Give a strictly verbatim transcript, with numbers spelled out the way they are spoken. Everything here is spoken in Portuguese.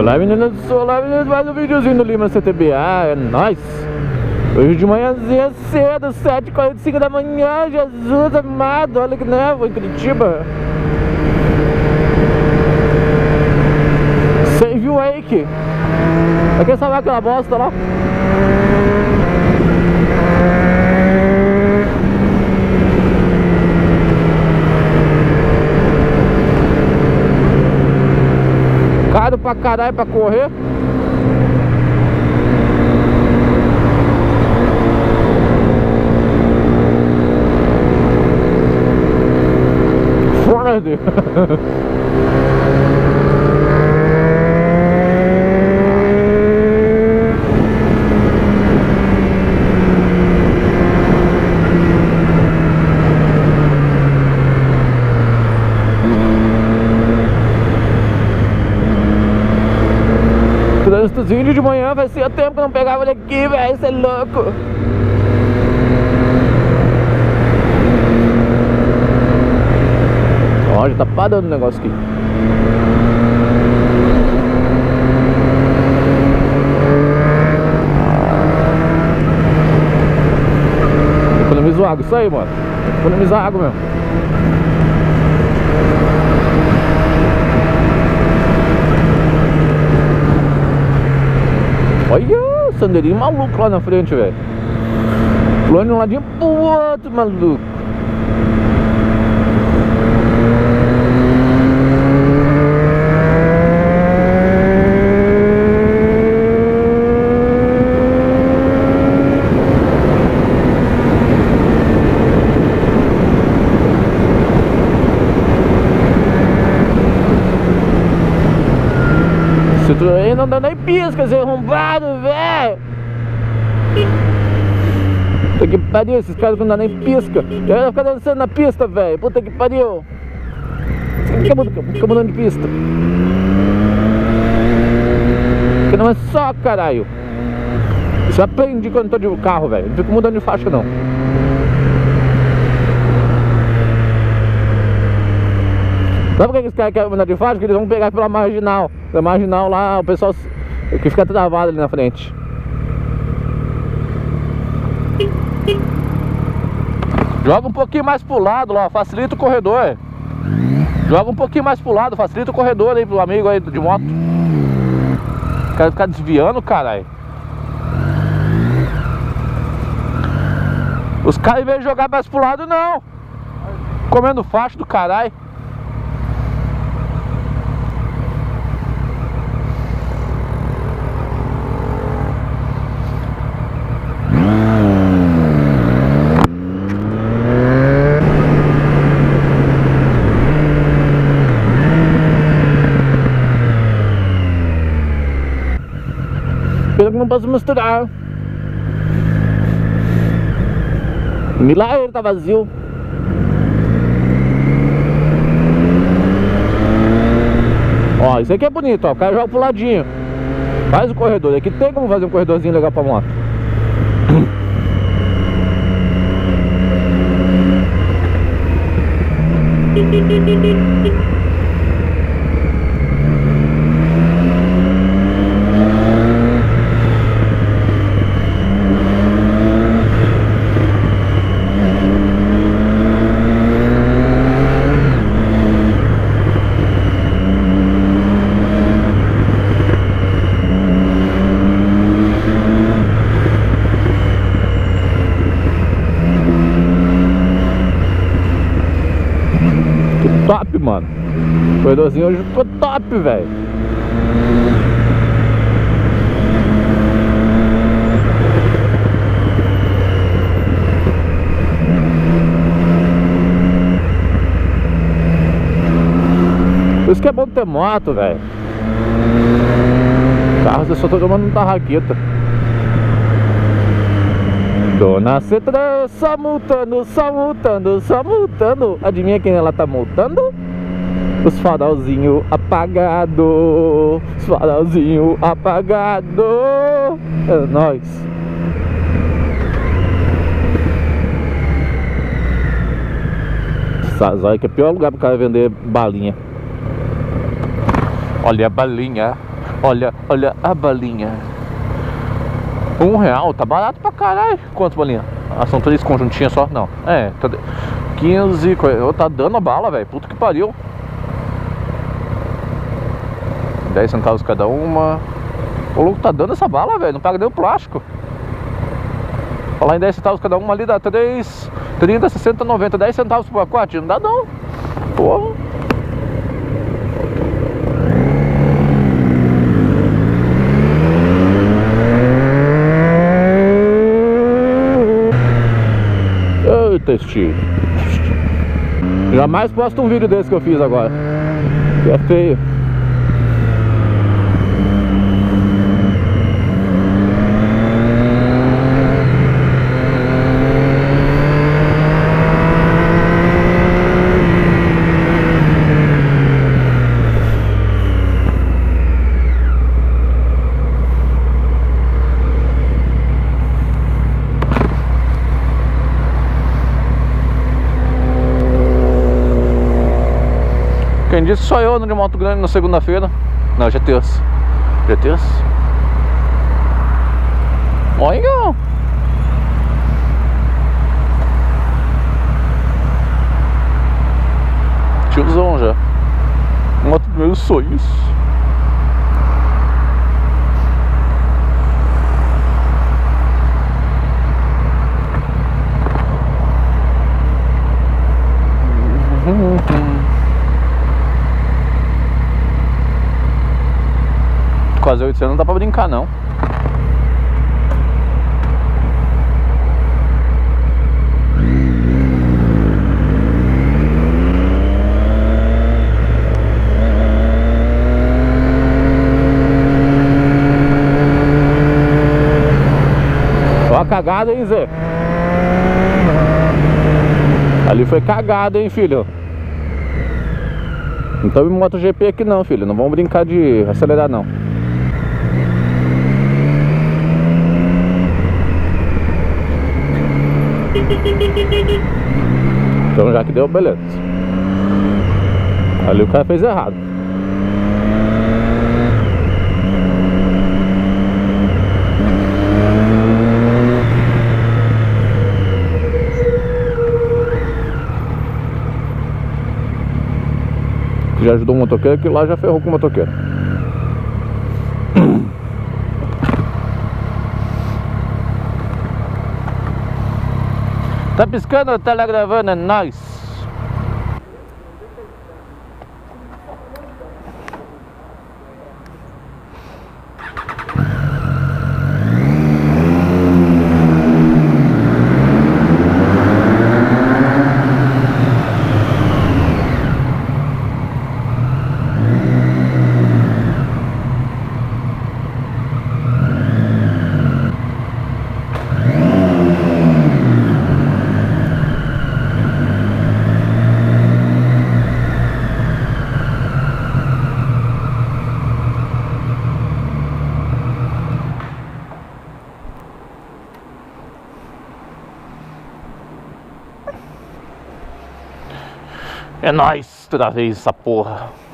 Olá meninas, olá meninas, mais um videozinho do Lima C T B A, é nóis! Hoje de manhãzinha cedo, sete e quarenta e cinco da manhã, Jesus amado, olha que névoa em Curitiba. Save Wake. Pra quem sabe aquela bosta lá? Caro pra caralho pra correr. Ford. Trânsitozinho de manhã, vai ser o tempo que eu não pegava ele aqui, velho, isso é louco. Ó, já tá parando o negócio aqui. Economiza água, isso aí, mano. Economiza água mesmo. Olha o sandeirinho maluco lá na frente, velho. Pulando de um ladinho pro outro, maluco. Citroën não dá nem pisca, seu arrombado, velho. Puta que pariu, esses caras não dão nem pisca. Eu ia ficar dançando na pista, velho. Puta que pariu. Fica mudando de pista. Porque não é só, caralho. Isso eu aprendi quando tô de carro, velho. Não fico mudando de faixa, não. Sabe por que eles querem mudar de faixa? Porque eles vão pegar pela marginal. Pela marginal lá, o pessoal que fica travado ali na frente. Joga um pouquinho mais pro lado lá, facilita o corredor. Joga um pouquinho mais pro lado, facilita o corredor aí pro amigo aí de moto. Quero ficar desviando, caralho. Os caras, em vez de jogar mais pro lado, não. Comendo faixa do caralho. Pena que não posso misturar. Milagre, tá vazio. Ó, isso aqui é bonito, ó. O cara joga pro ladinho. Faz o corredor. Aqui tem como fazer um corredorzinho legal pra moto. Top, mano. O corredorzinho hoje ficou top, velho. Por isso que é bom ter moto, velho. Carro você só tá tomando um tarraqueta. Dona Cetra só multando, só multando, só multando. Adivinha quem ela tá multando? Os farolzinhos apagados. Os farolzinhos apagados. É nóis. Sazói, que é o pior lugar pro cara vender balinha. Olha a balinha. Olha, olha a balinha. Um real, tá barato pra caralho. Quantas balinhas? Ah, são três conjuntinhas só? Não. É, tá... quinze, tá dando a bala, velho. Puta que pariu. dez centavos cada uma. O louco tá dando essa bala, velho. Não paga nem o plástico. Falar em dez centavos cada uma ali dá três, trinta, sessenta, noventa. dez centavos por pacote? Não dá não. Porra. Eita, estilo. Jamais posto um vídeo desse que eu fiz agora. Que é feio. Quem disse só eu ando de moto grande na segunda-feira? Não, hoje é terça. Hoje é terça. Olha! Tiozão já. Moto dos meus sonhos. Quase oitocentos não dá pra brincar não. Ó a cagada, hein, Zé? Ali foi cagada, hein, filho? Não estamos em MotoGP aqui não, filho. Não vamos brincar de acelerar não. Então já que deu, beleza. Ali o cara fez errado. Já ajudou o motoqueiro, que lá já ferrou com o motoqueiro. Tá piscando ou tá lá gravando? É nóis! É nóis, toda vez essa porra.